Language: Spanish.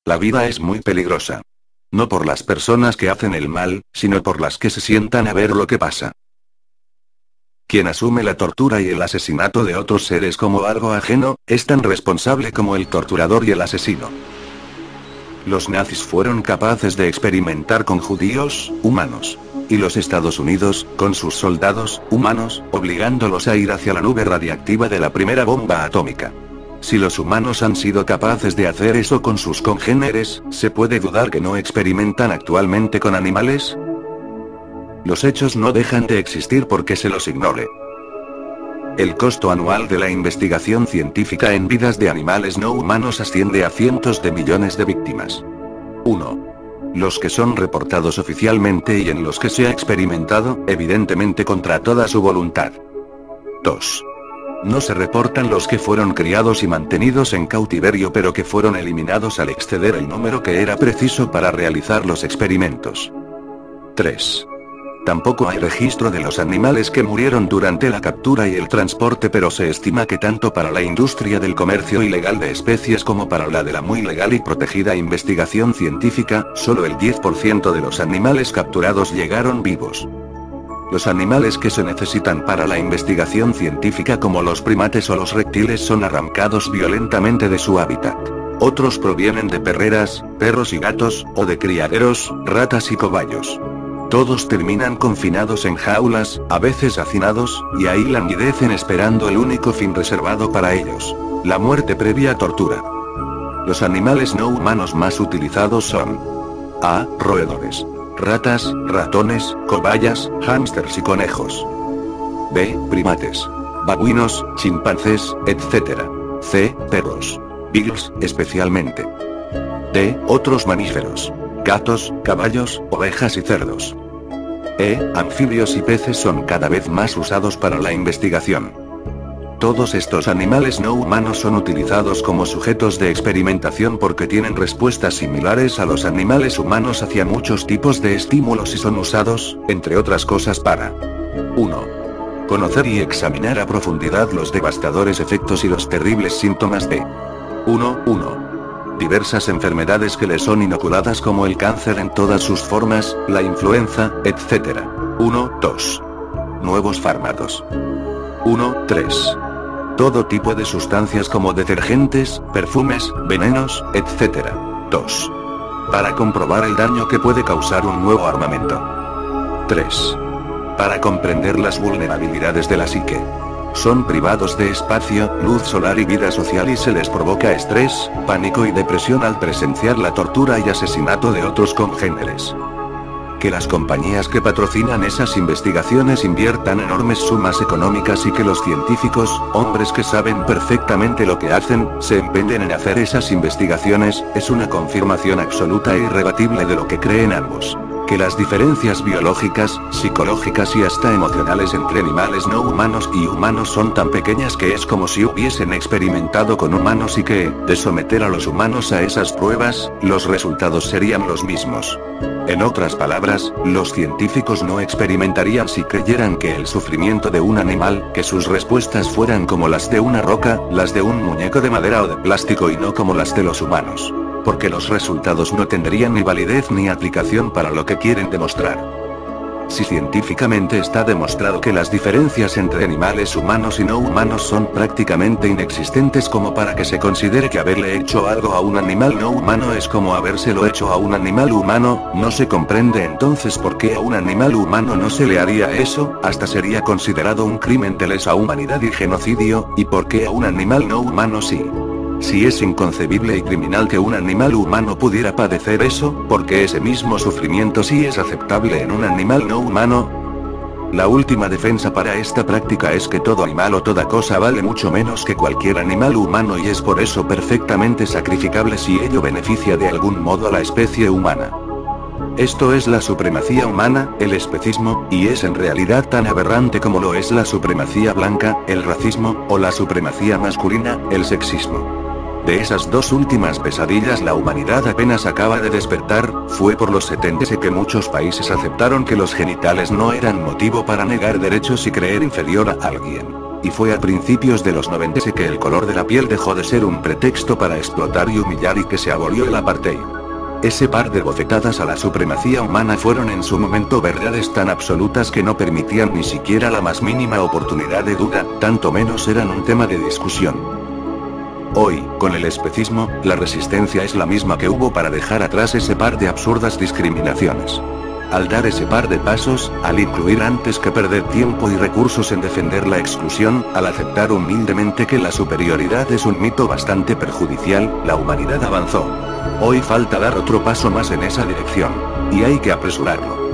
La vida es muy peligrosa. No por las personas que hacen el mal, sino por las que se sientan a ver lo que pasa. Quien asume la tortura y el asesinato de otros seres como algo ajeno, es tan responsable como el torturador y el asesino. Los nazis fueron capaces de experimentar con judíos, humanos. Y los Estados Unidos, con sus soldados, humanos, obligándolos a ir hacia la nube radiactiva de la primera bomba atómica. Si los humanos han sido capaces de hacer eso con sus congéneres, ¿se puede dudar que no experimentan actualmente con animales? Los hechos no dejan de existir porque se los ignore. El costo anual de la investigación científica en vidas de animales no humanos asciende a cientos de millones de víctimas. 1. Los que son reportados oficialmente y en los que se ha experimentado, evidentemente contra toda su voluntad. 2. No se reportan los que fueron criados y mantenidos en cautiverio pero que fueron eliminados al exceder el número que era preciso para realizar los experimentos. 3. Tampoco hay registro de los animales que murieron durante la captura y el transporte, pero se estima que tanto para la industria del comercio ilegal de especies como para la de la muy legal y protegida investigación científica, solo el 10% de los animales capturados llegaron vivos. Los animales que se necesitan para la investigación científica como los primates o los reptiles son arrancados violentamente de su hábitat. Otros provienen de perreras, perros y gatos, o de criaderos, ratas y cobayos. Todos terminan confinados en jaulas, a veces hacinados, y ahí languidecen esperando el único fin reservado para ellos: la muerte previa a tortura. Los animales no humanos más utilizados son: A. Roedores. Ratas, ratones, cobayas, hámsters y conejos. B. Primates. Babuinos, chimpancés, etc. C. Perros. Beagles, especialmente. D. Otros mamíferos. Gatos, caballos, ovejas y cerdos. Anfibios y peces son cada vez más usados para la investigación. Todos estos animales no humanos son utilizados como sujetos de experimentación porque tienen respuestas similares a los animales humanos hacia muchos tipos de estímulos y son usados, entre otras cosas, para 1. Conocer y examinar a profundidad los devastadores efectos y los terribles síntomas de 1. Diversas enfermedades que le son inoculadas como el cáncer en todas sus formas, la influenza, etc. 2. Nuevos fármacos. 3. Todo tipo de sustancias como detergentes, perfumes, venenos, etc. 2. Para comprobar el daño que puede causar un nuevo armamento. 3. Para comprender las vulnerabilidades de la psique. Son privados de espacio, luz solar y vida social y se les provoca estrés, pánico y depresión al presenciar la tortura y asesinato de otros congéneres. Que las compañías que patrocinan esas investigaciones inviertan enormes sumas económicas y que los científicos, hombres que saben perfectamente lo que hacen, se empeñen en hacer esas investigaciones, es una confirmación absoluta e irrebatible de lo que creen ambos. Que las diferencias biológicas, psicológicas y hasta emocionales entre animales no humanos y humanos son tan pequeñas que es como si hubiesen experimentado con humanos y que, de someter a los humanos a esas pruebas, los resultados serían los mismos. En otras palabras, los científicos no experimentarían si creyeran que el sufrimiento de un animal, que sus respuestas fueran como las de una roca, las de un muñeco de madera o de plástico y no como las de los humanos. Porque los resultados no tendrían ni validez ni aplicación para lo que quieren demostrar. Si científicamente está demostrado que las diferencias entre animales humanos y no humanos son prácticamente inexistentes como para que se considere que haberle hecho algo a un animal no humano es como habérselo hecho a un animal humano, no se comprende entonces por qué a un animal humano no se le haría eso, hasta sería considerado un crimen de lesa humanidad y genocidio, y por qué a un animal no humano sí. Si es inconcebible y criminal que un animal humano pudiera padecer eso, porque ese mismo sufrimiento sí es aceptable en un animal no humano. La última defensa para esta práctica es que todo animal o toda cosa vale mucho menos que cualquier animal humano y es por eso perfectamente sacrificable si ello beneficia de algún modo a la especie humana. Esto es la supremacía humana, el especismo, y es en realidad tan aberrante como lo es la supremacía blanca, el racismo, o la supremacía masculina, el sexismo. De esas dos últimas pesadillas la humanidad apenas acaba de despertar, fue por los 70s que muchos países aceptaron que los genitales no eran motivo para negar derechos y creer inferior a alguien. Y fue a principios de los 90 que el color de la piel dejó de ser un pretexto para explotar y humillar y que se abolió el apartheid. Ese par de bofetadas a la supremacía humana fueron en su momento verdades tan absolutas que no permitían ni siquiera la más mínima oportunidad de duda, tanto menos eran un tema de discusión. Hoy, con el especismo, la resistencia es la misma que hubo para dejar atrás ese par de absurdas discriminaciones. Al dar ese par de pasos, al incluir antes que perder tiempo y recursos en defender la exclusión, al aceptar humildemente que la superioridad es un mito bastante perjudicial, la humanidad avanzó. Hoy falta dar otro paso más en esa dirección. Y hay que apresurarlo.